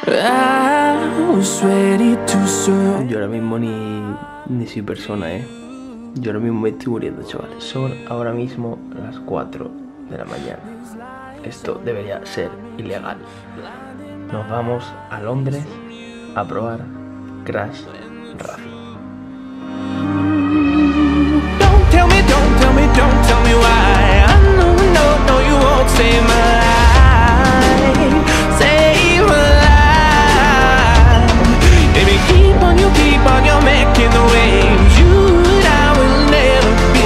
Yo ahora mismo ni soy persona, Yo ahora mismo me estoy muriendo, chavales. Son ahora mismo las 4 de la mañana. Esto debería ser ilegal. Nos vamos a Londres a probar Crash Racing. Don't tell me why. I know you won't save my life. Save my life. Baby, keep on, you're making the waves. You and I will never be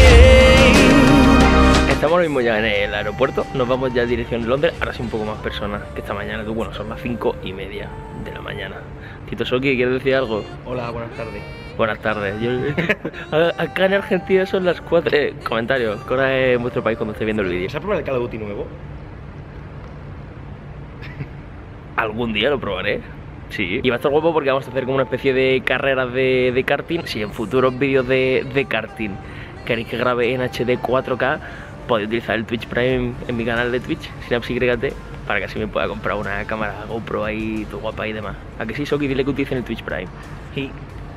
safe. Estamos ahora mismo ya en el aeropuerto. Nos vamos ya en dirección Londres. Ahora sí un poco más personas que esta mañana. Que bueno, son las 5:30 de la mañana. Tito Soki, ¿quieres decir algo? Hola, buenas tardes. Buenas tardes. Acá en Argentina son las 4. Comentarios, ¿qué hora es en vuestro país cuando estéis viendo el vídeo? ¿Se ha probado el Call of Duty nuevo? Algún día lo probaré. Sí. Y va a estar guapo porque vamos a hacer como una especie de carreras de karting. Si en futuros vídeos de karting queréis que grabe en HD 4K, podéis utilizar el Twitch Prime en mi canal de Twitch, SynapseYT, para que así me pueda comprar una cámara GoPro ahí, todo guapa y demás. ¿A que sí, Soki? Dile que utilicen el Twitch Prime. Sí.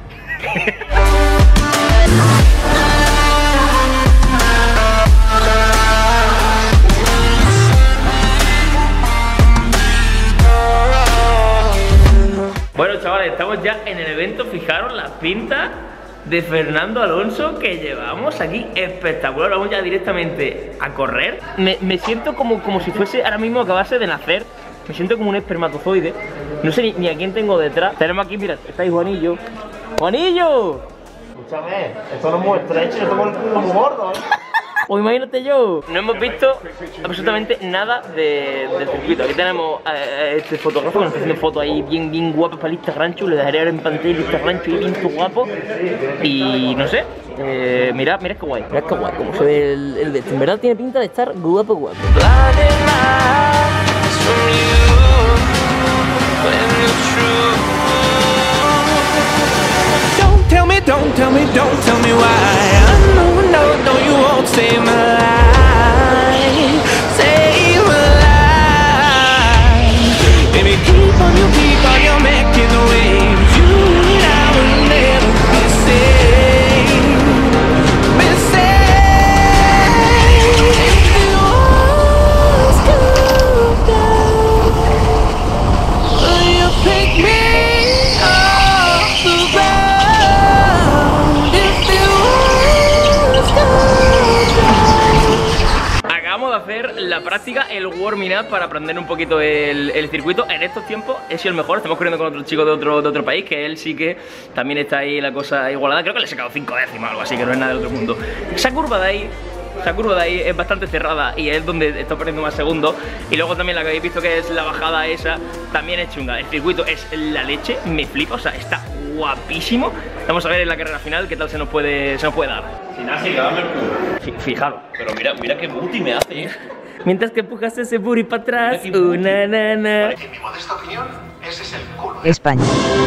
Bueno, chavales, estamos ya en el evento. Fijaros la pinta de Fernando Alonso que llevamos aquí, espectacular. Vamos ya directamente a correr. Me siento como si fuese ahora mismo acabase de nacer. Me siento como un espermatozoide. No sé ni a quién tengo detrás. Tenemos aquí, mira, está ahí Juanillo. ¡Juanillo! Escúchame, esto no es muy estrecho, esto es muy gordo, O imagínate yo. No hemos visto absolutamente nada del circuito. Aquí tenemos a este fotógrafo que nos está haciendo fotos ahí bien guapas para el Instagram. Le dejaré ahora en pantalla el Instagram y bien guapo. Y no sé, mira qué guay. Mira qué guay, como se ve el de este. En verdad tiene pinta de estar guapo. Don't tell me why. I know you won't save my life. Save my life. Baby, keep on, you're making the waves. You and I will never be safe. Be safe. If the walls come down, will you pick me off the ground? Acabamos de hacer la práctica, el warming up para aprender un poquito el circuito. En estos tiempos he sido el mejor. Estamos corriendo con otro chico de otro país, que él sí que también está ahí la cosa igualada. Creo que le he sacado 5 décimas o algo así, que no es nada del otro mundo. Esa curva de ahí es bastante cerrada y es donde estoy perdiendo más segundos. Y luego también la que habéis visto, que es la bajada esa, también es chunga. El circuito es la leche, me flipa, o sea, está guapísimo. Vamos a ver en la carrera final qué tal se nos puede dar. Sin así, dame el culo. Fijaros. Pero mira qué booty me hace, Mientras que empujas ese booty para atrás, una nana. En mi modesta opinión, ese es el culo. España.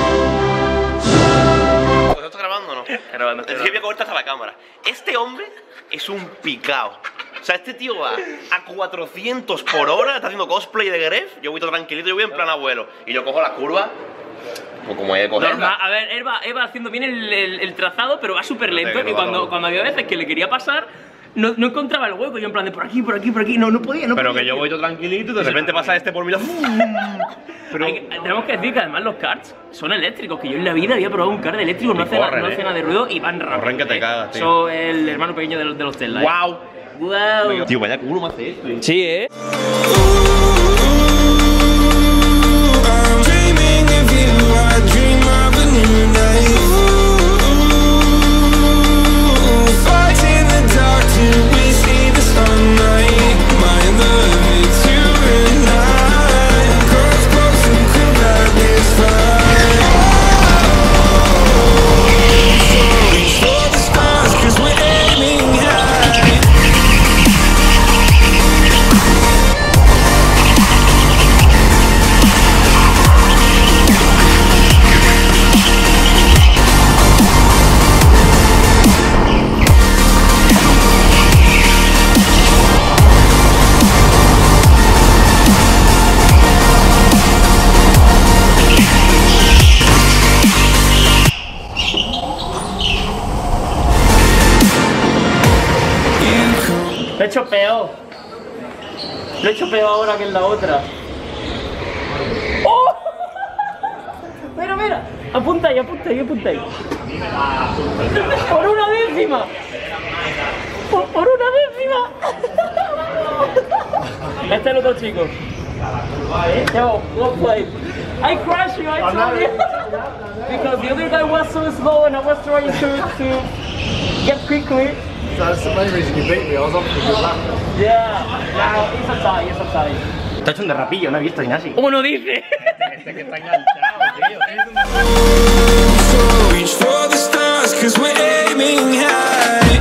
¿Estás grabando o no? Grabando. Es que voy a cogerte hasta la cámara. Este hombre es un picao. O sea, este tío va a 400 por hora, está haciendo cosplay de Gref. Yo voy todo tranquilito, yo voy en plan abuelo. Y yo cojo la curva como he de cogerla. A ver, él va haciendo bien el trazado, pero va súper lento. Y cuando había veces que le quería pasar, no encontraba el hueco. Yo en plan de por aquí, no podía. Pero que yo voy todo tranquilito y de repente pasa este por mi lado. Pero tenemos que decir que además los karts son eléctricos, que yo en la vida había probado un kart eléctrico, no hace nada de ruido y van rápido. Corren que te cagas, tío. Soy el hermano pequeño de los Tesla. Wow. Tío, vaya culo me hace esto. Sí, peor. Lo he hecho peor ahora que en la otra. ¡Oh! Mira, mira. Apunta ahí, apunta ahí, apunta ahí. ¡Por una décima! ¡Por una décima! Este es el otro chico. Yo, one play. I crashed you, I told you. Because the other guy was so slow and I was trying to get quickly. That's the main reason you beat me. I was off for good lap. Yeah, now it's a tie, it's a tie. Te ha hecho un derrapillo, no he visto, Ignasi. Uno dice. Este que está enganchado, tío. So reach for the stars, 'cause we're aiming high.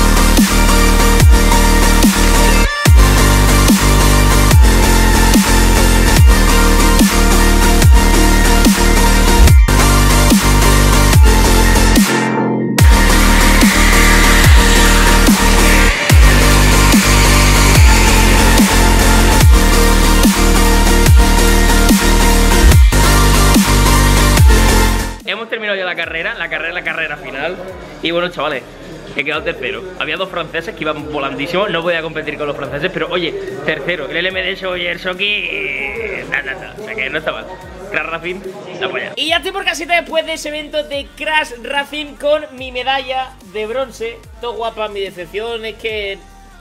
Hemos terminado ya la carrera final. Y bueno, chavales, he quedado tercero. Había dos franceses que iban volandísimos. No podía competir con los franceses, pero oye, tercero. El LMD Show y el Shoki. O sea que no está mal. Crash Racing, la polla. Y ya estoy por casita después de ese evento de Crash Racing con mi medalla de bronce. Todo guapa, mi decepción es que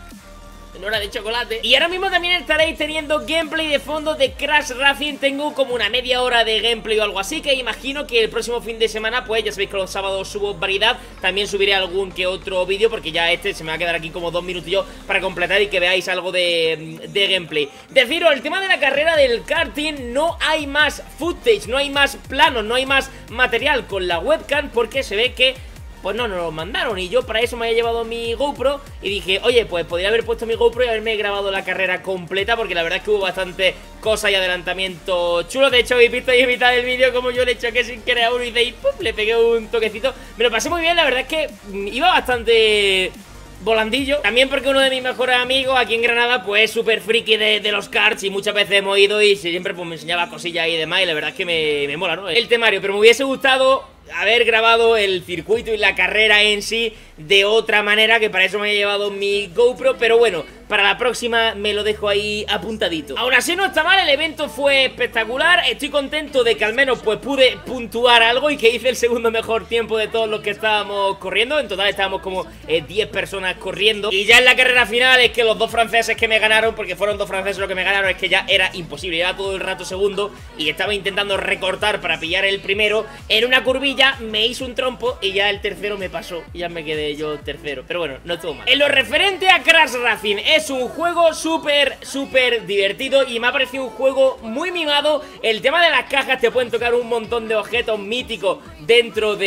no era de chocolate. Y ahora mismo también estaréis teniendo gameplay de fondo de Crash Racing. Tengo como una media hora de gameplay o algo así, que imagino que el próximo fin de semana, pues ya sabéis que los sábados subo variedad. También subiré algún que otro vídeo, porque ya se me va a quedar aquí como 2 minutillos para completar y que veáis algo de gameplay. Deciros, el tema de la carrera del karting, no hay más footage, no hay más planos, no hay más material con la webcam, porque se ve que pues no nos lo mandaron. Y yo para eso me había llevado mi GoPro y dije, oye, pues podría haber puesto mi GoPro y haberme grabado la carrera completa, porque la verdad es que hubo bastante cosas y adelantamientos chulos. De hecho, habéis visto ahí en mitad del vídeo como yo le choqué sin querer a uno y de ahí ¡pum!, le pegué un toquecito. Me lo pasé muy bien, la verdad es que iba bastante volandillo. También porque uno de mis mejores amigos aquí en Granada pues es súper friki de los karts y muchas veces hemos ido y siempre pues me enseñaba cosillas y demás, y la verdad es que me mola, ¿no?, el temario. Pero me hubiese gustado haber grabado el circuito y la carrera en sí de otra manera, que para eso me he llevado mi GoPro, pero bueno, para la próxima me lo dejo ahí apuntadito. Aún así no está mal, el evento fue espectacular. Estoy contento de que al menos pues pude puntuar algo y que hice el segundo mejor tiempo de todos los que estábamos corriendo. En total estábamos como 10 personas corriendo. Y ya en la carrera final es que los dos franceses que me ganaron, porque fueron dos franceses los que me ganaron, es que ya era imposible, llevaba todo el rato segundo y estaba intentando recortar para pillar el primero. En una curvilla me hizo un trompo y ya el tercero me pasó y ya me quedé yo tercero, pero bueno, no estuvo mal. En lo referente a Crash Racing, es un juego súper divertido y me ha parecido un juego muy mimado. El tema de las cajas, te pueden tocar un montón de objetos míticos dentro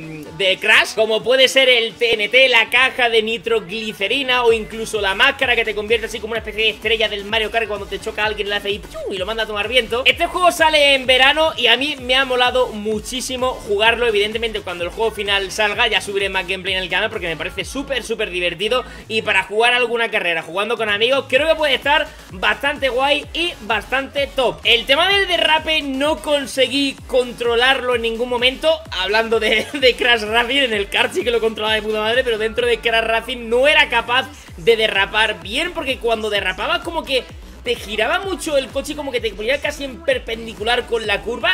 de Crash, como puede ser el TNT, la caja de nitroglicerina o incluso la máscara que te convierte así como una especie de estrella del Mario Kart. Cuando te choca a alguien le hace ahí y lo manda a tomar viento. Este juego sale en verano y a mí me ha molado muchísimo jugarlo. Evidentemente cuando el juego final salga ya subiré más gameplay en el canal, porque me parece súper divertido, y para jugar alguna carrera jugando con amigos creo que puede estar bastante guay y bastante top. El tema del derrape no conseguí controlarlo en ningún momento. Hablando de Crash Racing, en el kart sí que lo controlaba de puta madre, pero dentro de Crash Racing no era capaz de derrapar bien, porque cuando derrapabas como que te giraba mucho el coche, como que te ponía casi en perpendicular con la curva,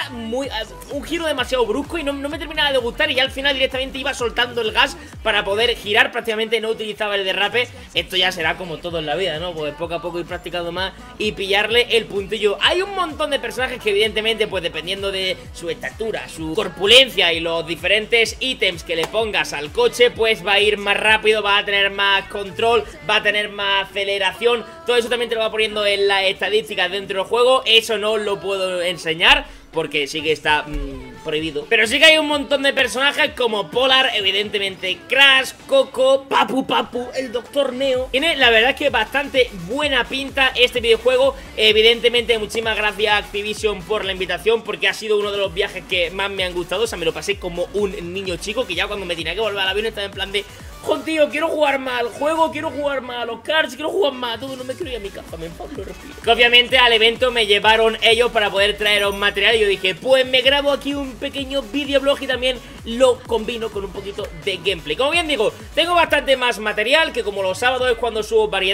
un giro demasiado brusco, y no me terminaba de gustar, y ya al final directamente iba soltando el gas para poder girar, prácticamente no utilizaba el derrape. Esto ya será como todo en la vida, ¿no? Pues poco a poco ir practicando más y pillarle el puntillo. Hay un montón de personajes que evidentemente pues dependiendo de su estatura, su corpulencia y los diferentes ítems que le pongas al coche, pues va a ir más rápido, va a tener más control, va a tener más aceleración. Todo eso también te lo va poniendo en las estadísticas dentro del juego. Eso no lo puedo enseñar porque sí que está prohibido. Pero sí que hay un montón de personajes como Polar, evidentemente Crash, Coco, Papu, el Dr. Neo. Tiene la verdad es que bastante buena pinta este videojuego. Evidentemente muchísimas gracias a Activision por la invitación, porque ha sido uno de los viajes que más me han gustado. O sea, me lo pasé como un niño chico, que ya cuando me tenía que volver al avión estaba en plan de: ¡joder, tío, quiero jugar más al juego, quiero jugar más a los karts, quiero jugar más a todo, no me quiero ir a mi casa, me enfado, lo respiro! Que obviamente al evento me llevaron ellos para poder traeros material, y yo dije, pues me grabo aquí un pequeño videoblog y también lo combino con un poquito de gameplay. Como bien digo, tengo bastante más material, que como los sábados es cuando subo variedad,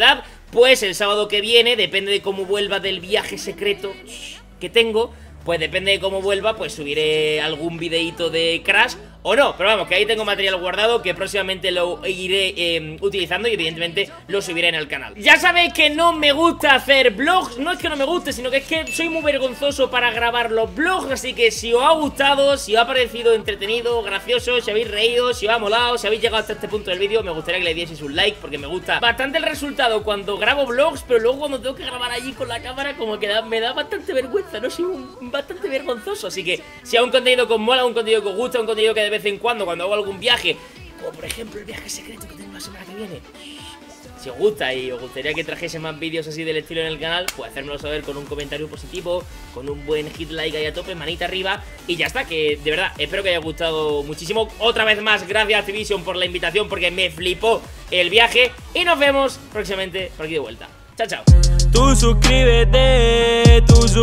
pues el sábado que viene, depende de cómo vuelva del viaje secreto que tengo, pues depende de cómo vuelva, pues subiré algún videíto de Crash o no, pero vamos, que ahí tengo material guardado que próximamente lo iré utilizando y evidentemente lo subiré en el canal. Ya sabéis que no me gusta hacer vlogs, no es que no me guste, sino que es que soy muy vergonzoso para grabar los vlogs, así que si os ha gustado, si os ha parecido entretenido, gracioso, si habéis reído, si os ha molado, si habéis llegado hasta este punto del vídeo, me gustaría que le dieseis un like, porque me gusta bastante el resultado cuando grabo vlogs, pero luego cuando tengo que grabar allí con la cámara como que me da bastante vergüenza, no soy bastante vergonzoso, así que si hay un contenido que os mola, un contenido que os gusta, un contenido que de vez en cuando hago algún viaje, como por ejemplo el viaje secreto que tengo la semana que viene, si os gusta y os gustaría que trajese más vídeos así del estilo en el canal, pues hacérmelo saber con un comentario positivo, con un buen hit like ahí a tope, manita arriba, y ya está, que de verdad espero que haya gustado muchísimo. Otra vez más, gracias Activision por la invitación, porque me flipó el viaje, y nos vemos próximamente por aquí de vuelta. Chao, chao. Tú suscríbete,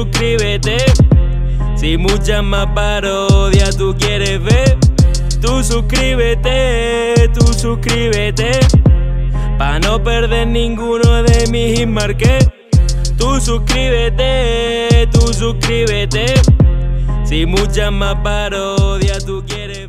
si muchas más parodias tú quieres ver. Tú suscríbete, pa' no perder ninguno de mis hitmarques. Tú suscríbete, si muchas más parodias tú quieres ver.